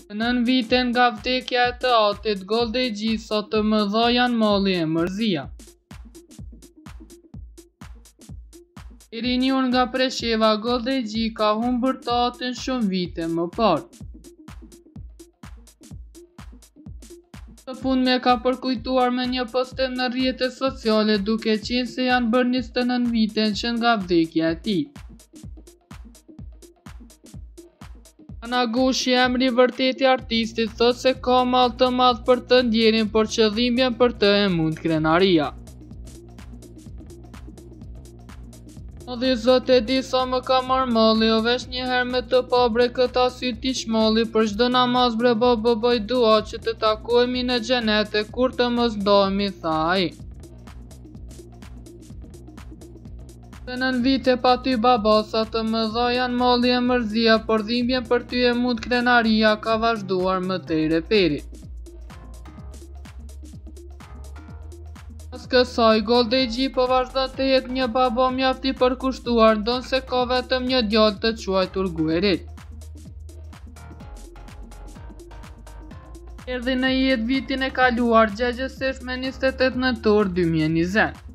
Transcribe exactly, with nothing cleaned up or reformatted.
Nën vite nga vdekja e të Atit, Goldeji sot të mëdha janë malli e mërzia. I rinjur nga Presheva, Goldeji ka humbur të Atin shumë vite më parë. Të fundme ka përkujtuar me një postim në rrjetet sociale duke qenë se janë bërë njëzet e nëntë vite që nga vdekja e tij. Ana Gushi, emri vërtet i artistit, thot se ka mall të madh për të ndjerin, por qëllimin për të e mund krenaria. O dhe zot e di sa më ka marrë malli, o vesh njëherë me të pa bre këta sy t'ish malli, për çdo namaz bre baba bëj dua që të takohemi në xhenet e kur të mos ndahemi, tha ai. Se nën vite pa ty babasa të mëdha janë malli e mërzia, por dhimbjen për ty e mund krenaria ka vazhduar më tej reperi. Pas kësaj, Goldeji po vazhdon të jetë një baba mjaft i përkushtuar, ndonse ka vetëm një djalë të quajtur Guerit. Erdhi në jetë vitin e kaluar, gjagjësisht me njëzet e tetë nëntor dy mijë e njëzet.